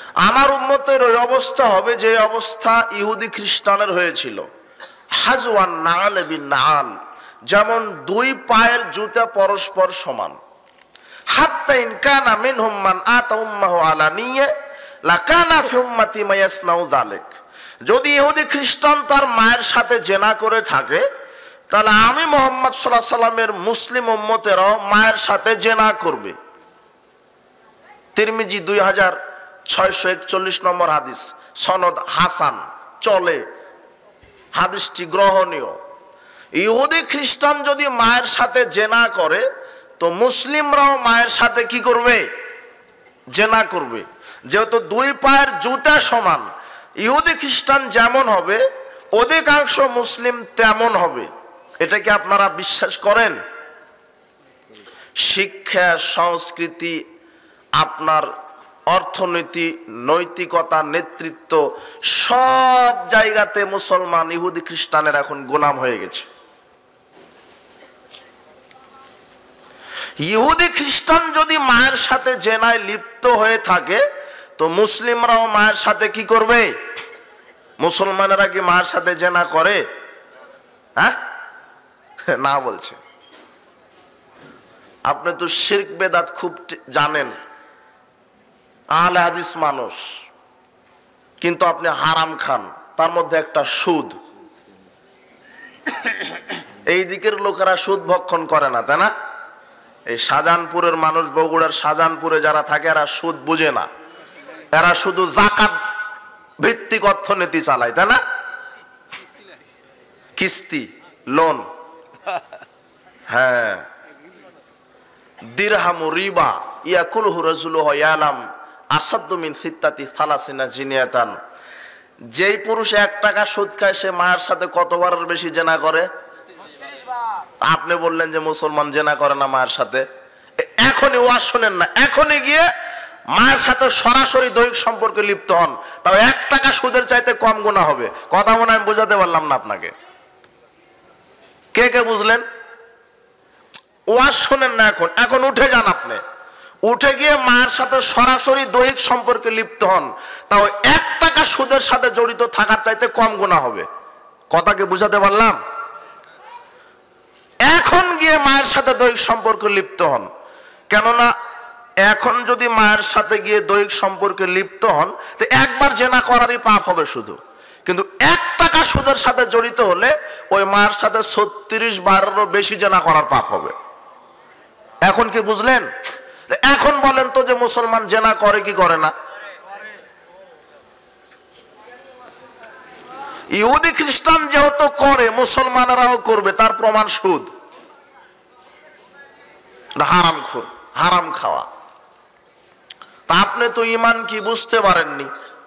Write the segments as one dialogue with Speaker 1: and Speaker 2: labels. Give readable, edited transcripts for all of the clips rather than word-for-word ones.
Speaker 1: আমার উম্মতের ওই অবস্থা হবে যে অবস্থা ইহুদি খ্রিস্টানের হয়েছিল। হাজওয়ান নাল বিন নাল, যেমন দুই পায়ের জুতা পরস্পর সমান। হাত্তা ইন কানা মিনহুম মান আতা উম্মাহু আলানিয়া লাকানা ফি উম্মতি মা ইয়াসনাউ যালিক। যদি ইহুদি খ্রিস্টান তার মায়ের সাথে জেনা করে থাকে, তাহলে আমি মুহাম্মদ সাল্লাল্লাহু আলাইহি সাল্লামের মুসলিম উম্মতেরাও মায়ের সাথে জেনা করবে। তিরমিজি 2641 নম্বর হাদিস, সনদ হাসান, চলে, হাদিসটি গ্রহণীয়। ইহুদি খ্রিস্টান যদি মায়ের সাথে জেনা করে, তো মুসলিমরাও মায়ের সাথে কি করবে? জেনা করবে। যেহেতু দুই পায়ের জুতা সমান, ইহুদি খ্রিস্টান যেমন হবে অধিকাংশ মুসলিম তেমন হবে। এটা কি আপনারা বিশ্বাস করেন? শিক্ষা, সংস্কৃতি, আপনার অর্থনীতি, নৈতিকতা, নেতৃত্ব, সব জায়গাতে মুসলমান ইহুদি খ্রিস্টানের এখন গোলাম হয়ে গেছে। ইহুদি খ্রিস্টান যদি মায়ের সাথে জেনায় লিপ্ত হয়ে থাকে, তো মুসলিমরাও মায়ের সাথে কি করবে? মুসলমানেরা কি মায়ের সাথে জেনা করে? হ্যাঁ, না বলছে। আপনি তো শিরক বেদাত খুব জানেন, আহলে হাদিস মানুষ, কিন্তু আপনি হারাম খান। তার মধ্যে একটা সুদ। এই দিকের লোকেরা সুদ ভক্ষণ করে না, তাই না? এই শাহজাহানপুরের মানুষ, বগুড়ার শাহজাহানপুরে যারা থাকে, এরা সুদ বুঝে না। এরা শুধু যাকাত ভিত্তিক অর্থনীতি চালায়, তাই না? কিস্তি, লোন, হ্যাঁ, দিরহামু রিবা ইয়াকুলহু রাজুলুহু ইয়ালাম আসাদ্দু মিন সিত্তাতি সালাসিনা জিনিয়াতান। যেই পুরুষ 1 টাকা সুদ খায়, সে মায়ের সাথে কতবারের বেশি জেনা করে? আপনি বললেন যে মুসলমান জেনা করে না মায়ের সাথে। এখনই ওয়াজ শোনেন না, এখনই গিয়ে মায়ের সাথে সরাসরি দৈহিক সম্পর্কে লিপ্ত হন, তাও 1 টাকা সুদের চাইতে কম গুনাহ হবে। কথা মনে আমি বোঝাতে পারলাম না আপনাকে? কে কে বুঝলেন? ওয়াজ শোনেন না, এখন উঠে যান। আপনি উঠে গিয়ে মায়ের সাথে সরাসরি দৈহিক সম্পর্কে লিপ্ত হন, তাও 1 টাকা সুদের সাথে জড়িত থাকার চাইতে কম গুনাহ হবে। কথাকে বুঝাতে পারলাম? এখন গিয়ে মায়ের সাথে দৈহিক সম্পর্কে লিপ্ত হন। কেননা এখন যদি মায়ের সাথে গিয়ে দৈহিক সম্পর্কে লিপ্ত হন, তো একবার জেনা করারই পাপ হবে শুধু। কিন্তু 1 টাকা সুদের সাথে জড়িত হলে ওই মায়ের সাথে 36 বারেরও বেশি জেনা করার পাপ হবে। এখন কি বুঝলেন? এখন বলেন তো যে মুসলমান জেনা করে কি করে না? ইহুদি খ্রিস্টান যেহেতু করে, মুসলমানেরাও করবে, তার প্রমাণ সুদ। হারামখোর, হারাম খাওয়া। তা আপনি তো ঈমান কি বুঝতে পারেননি,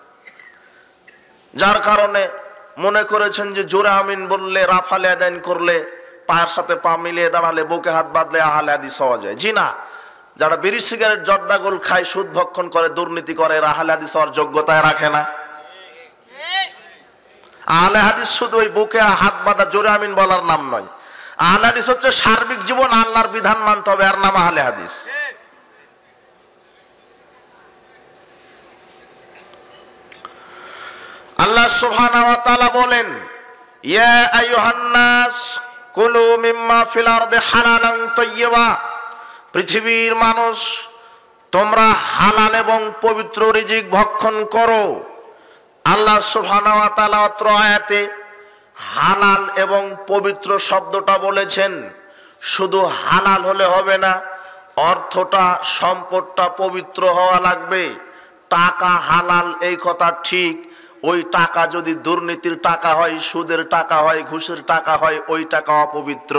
Speaker 1: যার কারণে মনে করেছেন যে জোরে আমিন বললে, রাফালে আদান করলে, পায়ের সাথে পা মিলিয়ে দাঁড়ালে, বুকে হাত বাঁধলে আহলে হাদিস হওয়া যায়। জি না, যারা বিড়ি সিগারেট জর্দাগোল খায়, সুদ ভক্ষণ করে, দুর্নীতি করে, আহলে হাদিস হওয়ার যোগ্যতায় রাখে না। আহলে হাদিস শুধু ওই বুকে হাত বাঁধা জোরে আমিন বলার নাম নয়। আহলে হাদিস হচ্ছে সার্বিক জীবন আল্লাহর বিধান মানতে হবে, এর নাম আহলে হাদিস। আল্লাহ সুবহানাহু ওয়া তাআলা বলেন, ইয়া আইয়ুহান নাস কুলু মিম্মা ফিল আরদি হালালান তাইয়্যিবা। পৃথিবীর মানুষ, তোমরা হালাল এবং পবিত্র রিজিক ভক্ষণ করো। আল্লাহ সুবহানাহু ওয়া তাআলা অত্র আয়াতে হালাল এবং পবিত্র শব্দটা বলেছেন। শুধু হালাল হলে হবে না, অর্থটা, সম্পদটা পবিত্র হওয়া লাগবে। টাকা হালাল এই কথা ঠিক, ওই টাকা যদি দুর্নীতির টাকা হয়, সুদের টাকা হয়, ঘুষের টাকা হয়, ওই টাকা অপবিত্র।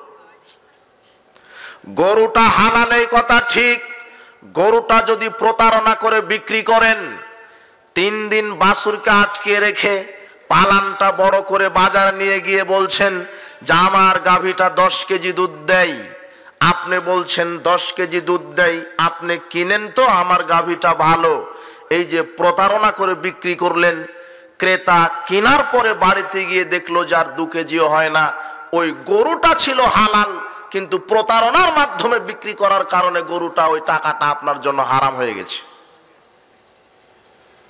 Speaker 1: গরুটা হালাল এই কথা ঠিক, গরুটা যদি প্রতারণা করে বিক্রি করেন, 3 দিন বাছুরকে আটকে রেখে পালানটা বড় করে বাজার নিয়ে গিয়ে বলছেন যে আমার গাভীটা 10 কেজি দুধ দেয়, আপনি বলছেন 10 কেজি দুধ দেয়, আপনি কিনেন তো, আমার গাভীটা ভালো। এই যে প্রতারণা করে বিক্রি করলেন, ক্রেতা কেনার পরে বাড়িতে গিয়ে দেখলো যার 2 কেজিও হয় না, ওই গরুটা ছিল হালাল, কিন্তু প্রতারণার মাধ্যমে বিক্রি করার কারণে গরুটা, ওই টাকাটা আপনার জন্য হারাম হয়ে গেছে।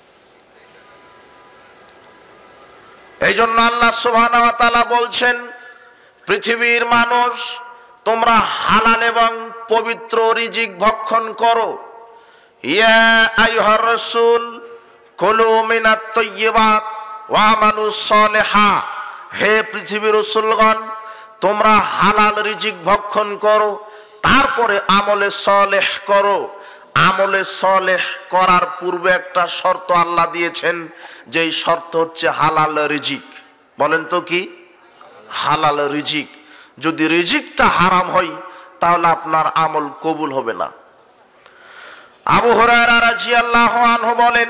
Speaker 1: এই জন্য আল্লাহ সুবহানাহু ওয়া তাআলা বলছেন, পৃথিবীর মানুষ তোমরা হালাল এবং পবিত্র রিজিক ভক্ষণ করো। ইয়া আইয়ুহার রাসূল কুলু মিনাত তাইয়্যিবাত ওয়া আমালু সলিহা, হে পৃথিবীর রাসূলগণ তোমরা হালাল রিজিক ভক্ষণ করো, তারপরে আমলে সলেহ করো। আমলে সলেহ করার পূর্বে একটা শর্ত আল্লাহ দিয়েছেন, যেই শর্ত হচ্ছে হালাল রিজিক। বলেন তো কি? হালাল রিজিক। যদি রিজিকটা হারাম হয় তাহলে আপনার আমল কবুল হবে না। আবু হুরায়রা রাদিয়াল্লাহু আনহু বলেন,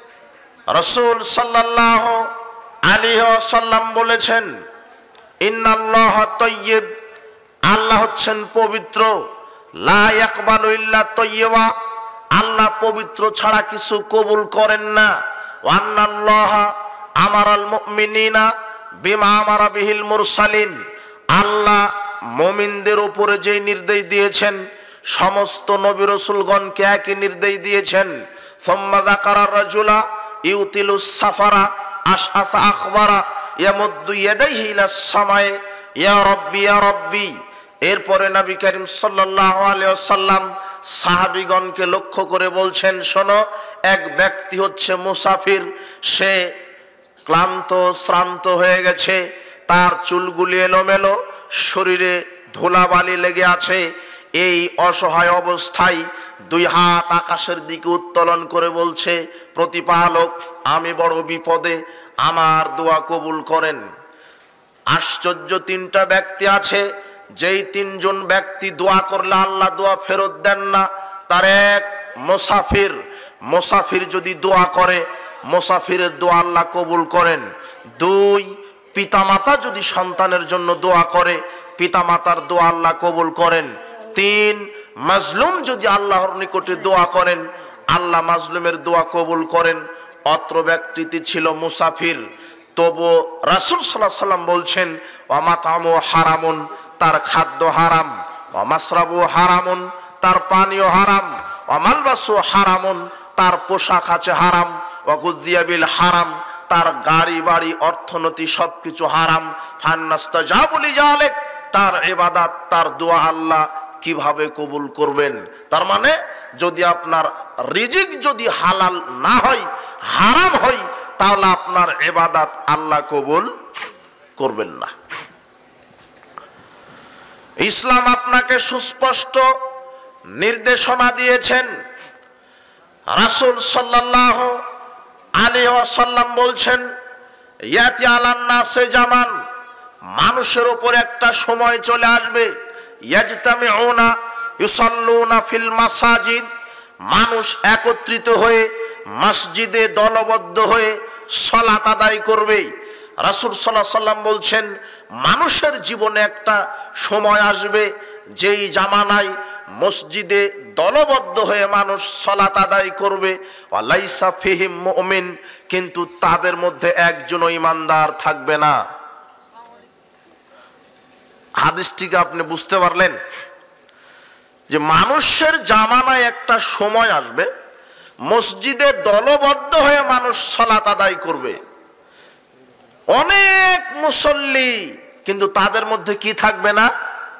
Speaker 1: রাসূল সাল্লাল্লাহু আলাইহি ওয়াসাল্লাম বলেছেন, ইন্নাল্লাহা তাইয়্যিব, আল্লাহ হচ্ছেন পবিত্র, লা ইয়াকবালু ইল্লা তাইয়্যিবা, আল্লাহ পবিত্র ছাড়া কিছু কবুল করেন না। ওয়া আন্নাল্লাহা আমারাল মুমিনিনা বিমা আমারা বিহিল মুরসালিন, আল্লাহ মুমিনদের উপরে যে নির্দেশ দিয়েছেন সমস্ত নবী রাসূলগণকে একই নির্দেশ দিয়েছেন। সুম্মা যাকারা রাজুলা ইউতিলুস সাফারা আশআসা আখবারা ইয়ামুদ্দু ইয়াদাইহি ইলাস সামায়ে ইয়া রাব্বি ইয়া রাব্বি। এরপরে নবী করিম সাল্লাল্লাহু আলাইহি ওয়াসাল্লাম সাহাবীগণকে লক্ষ্য করে বলছেন, শোনো, এক ব্যক্তি হচ্ছে মুসাফির, সে ক্লান্ত শ্রান্ত হয়ে গেছে, তার চুলগুলি এলোমেলো, শরীরে ধুলাবালি লেগে আছে। এই অসহায় অবস্থায় দুই হাত আকাশের দিকে উত্তোলন করে বলছে, প্রতিপালক আমি বড় বিপদে, আমার দোয়া কবুল করেন। আশ্চর্য, তিনটা ব্যক্তি আছে, যেই তিনজন ব্যক্তি দোয়া করলে আল্লাহ দোয়া ফেরত দেন না। তার এক মুসাফির, মুসাফির যদি দোয়া করে মুসাফিরের দোয়া আল্লাহ কবুল করেন। দুই, পিতামাতা যদি সন্তানের জন্য দোয়া করে পিতামাতার দোয়া আল্লাহ কবুল করেন। তিন, মাজলুম যদি আল্লাহর নিকটে দোয়া করেন আল্লাহ মাজলুমের দোয়া কবুল করেন। অত্র ব্যক্তিটি ছিল মুসাফির, তবু রাসূল সাল্লাল্লাহু আলাইহি ওয়াসাল্লাম বলছেন, ওয়া মাতামু হারামুন, তার খাদ্য হারাম, ওয়া মাসরাবু হারামুন, তার পানীয় হারাম, ওয়া মালবাসু হারামুন, তার পোশাক আছে হারাম, ওয়া গুযিয়া বিল হারাম, তার গাড়ি বাড়ি অর্থনীতি সবকিছু হারাম। ফান্নাস্তাজাবু লিযালিক, তার ইবাদত তার দোয়া আল্লাহ কিভাবে কবুল করবেন? তার মানে যদি আপনার রিজিক যদি হালাল না হয়, হারাম হয়, তাহলে আপনার ইবাদত আল্লাহ কবুল করবেন না। ইসলাম আপনাকে সুস্পষ্ট নির্দেশনা দিয়েছেন। রাসূল সাল্লাল্লাহু আলাইহি ওয়াসাল্লাম বলছেন, ইয়াতি আলান নাসে জামান, মানুষের উপর একটা সময় চলে আসবে, ইয়াজতামিউনা ইউসাল্লুনা ফিল মাসাজিদ, মানুষ একত্রিত হয়ে মসজিদে দলবদ্ধ হয়ে সালাত আদায় করবে। রাসূল সাল্লাল্লাহু আলাইহি ওয়াসাল্লাম বলছেন, মানুষের জীবনে একটা সময় আসবে যেই জামানায় মসজিদে দলবদ্ধ হয়ে মানুষ সালাত আদায় করবে, ওয়ালাইসা ফিহিম মুমিন, কিন্তু তাদের মধ্যে একজনও ঈমানদার থাকবে না। হাদিসটিকে আপনি বুঝতে পারলেন যে মানুষের জামানায় একটা সময় আসবে মসজিদে দলবদ্ধ হয়ে মানুষ সালাত আদায় করবে, অনেক মুসল্লি, কিন্তু তাদের মধ্যে কি থাকবে না?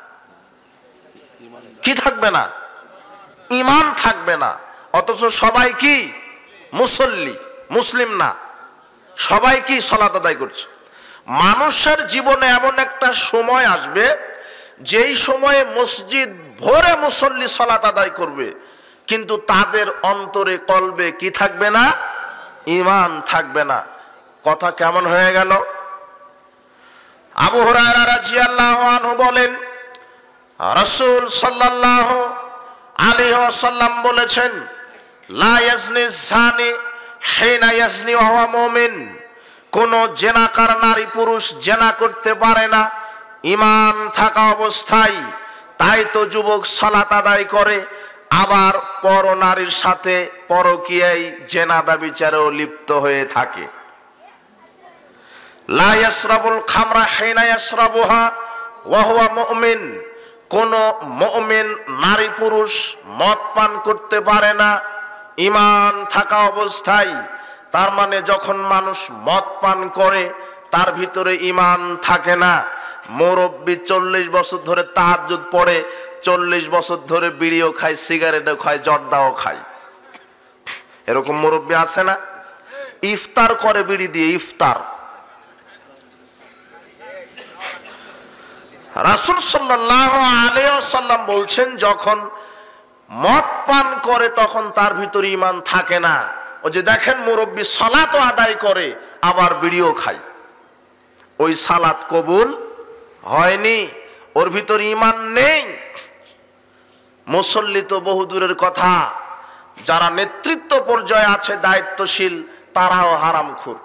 Speaker 1: কি থাকবে না? ঈমান থাকবে না। অথচ সবাই কি মুসল্লি, মুসলিম না, সবাই কি সালাত আদায় করছে। মানুষের জীবনে এমন একটা সময় আসবে যেই সময়ে মসজিদ ভরে মুসল্লি সালাত আদায় করবে, কিন্তু তাদের অন্তরে কলবে কি থাকবে না? ঈমান থাকবে না। কথা কেমন হয়ে গেল? আবু হুরায়রা রাদিয়াল্লাহু আনহু বলেন, রাসূল সাল্লাল্লাহু আলাইহি ওয়াসাল্লাম বলেছেন, লা ইয়াজনি যানি হিনা ইয়াজনি ওয়া হুয়া মুমিন, কোন জেনাকার নারী পুরুষ জেনা করতে পারে না ঈমান থাকা অবস্থায়। তাই তো যুবক সালাত আদায় করে, আবার পর নারীর সাথে পরকীয়ায় জেনা ব্যভিচারেও লিপ্ত হয়ে থাকে। লা ইয়াশরাবুল খামরা হিনা ইয়াশরাবুহা ওয়া হুয়া মুমিন, কোন মুমিন নারী পুরুষ মদ পান করতে পারে না ঈমান থাকা অবস্থায়। তার মানে যখন মানুষ মদ পান করে তার ভিতরে ঈমান থাকে না। মুরব্বি 40 বছর ধরে তাহাজ্জুদ পড়ে, 40 বছর ধরে বিড়িও খায়, সিগারেটও খায়, জর্দাও খায়। এরকম মুরব্বি আছে না? ইফতার করে বিড়ি দিয়ে, ইফতার। রাসূল সাল্লাল্লাহু আলাইহি ওয়াসাল্লাম বলছেন, যখন মদ পান করে তখন তার ভিতরে ঈমান থাকে না। ও যে দেখেন মুরব্বি সালাতও আদায় করে আবার বিড়িও খায়, ওই সালাত কবুল হয়নি, ওর ভিতরে ঈমান নেই। মুসল্লি তো বহু দূরের কথা, যারা নেতৃত্ব পর্যায়ে আছে, দায়িত্বশীল, তারাও হারামখোর।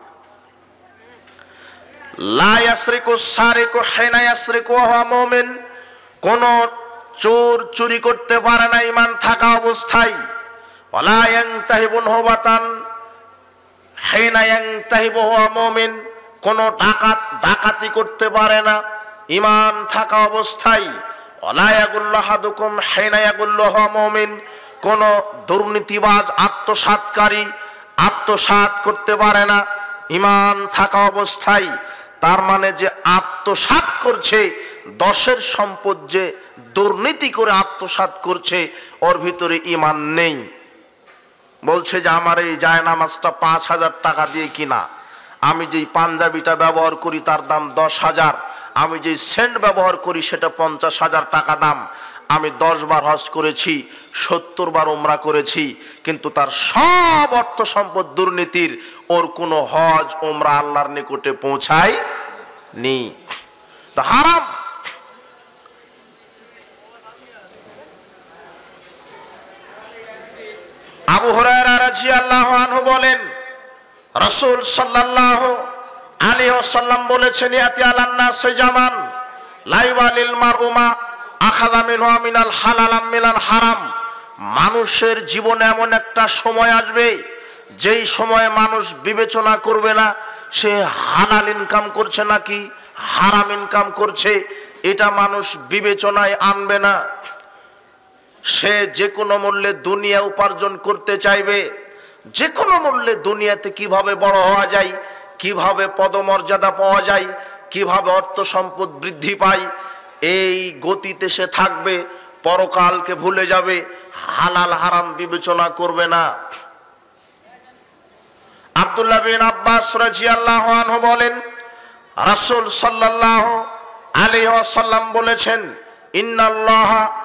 Speaker 1: লা ইয়াসরিকু সারিকু হিনা ইয়াসরিকু ওয়া হুয়া মুমিন, কোন চোর চুরি করতে পারে না ঈমান থাকা অবস্থায়। ওয়ালা ইয়ানতাহিবু নুহবাতান হিনা ইয়ানতাহিবু ওয়া হুয়া মুমিন, কোন ডাকাত ডাকাতি করতে পারে না ঈমান থাকা অবস্থায়। ওয়ালা ইয়াগুল্লু আহাদুকুম হিনা ইয়াগুল্লু ওয়া হুয়া মুমিন, কোন দুর্নীতিবাজ আত্মসাৎকারী আত্মসাৎ করতে পারে না ঈমান থাকা অবস্থায়। তার মানে যে আত্মসাৎ করছে, 10-এর সম্পদ যে দুর্নীতি করে আত্মসাৎ করছে, ওর ভিতরে ঈমান নেই। বলছে যে আমার এই জায়নামাজটা 5,000 টাকা দিয়ে কিনা, আমি যেই পাঞ্জাবিটা ব্যবহার করি তার দাম 10,000, আমি যেই সেন্ট ব্যবহার করি সেটা 50,000 টাকা দাম, আমি 10 বার হজ করেছি, 70 বার উমরা করেছি, কিন্তু তার সব অর্থ সম্পদ দুর্নীতির, ওর কোনো হজ উমরা আল্লাহর নিকটে পৌঁছায় নি, তা হারাম। আবু হুরায়রা রাদিয়াল্লাহু আনহু বলেন, রাসূল সাল্লাল্লাহু আলাইহি ওয়াসাল্লাম বলেছেন, ইয়াতি আলান নাস জামান লা ইউবালিল মারউ মা আখাযা মিনহু মিনাল হালাল মিনাল হারাম। মানুষের জীবনে এমন একটা সময় আসবে, যেই সময়ে মানুষ বিবেচনা করবে না সে হালাল ইনকাম করছে নাকি হারাম ইনকাম করছে, এটা মানুষ বিবেচনায় আনবে না। সে যে কোনো মূল্যে দুনিয়া উপার্জন করতে চাইবে, যে কোনো মূল্যে দুনিয়াতে কিভাবে বড় হওয়া যায়, কিভাবে পদমর্যাদা পাওয়া যায়, কিভাবে অর্থ সম্পদ বৃদ্ধি পায়, এই গতিতে সে থাকবে, পরকালকে ভুলে যাবে, হালাল হারাম বিবেচনা করবে না। আব্দুল্লাহ বিন আব্বাস রাদিয়াল্লাহু আনহু বলেন, রাসূল সাল্লাল্লাহু আলাইহি ওয়াসাল্লাম বলেছেন, ইন্নাল্লাহা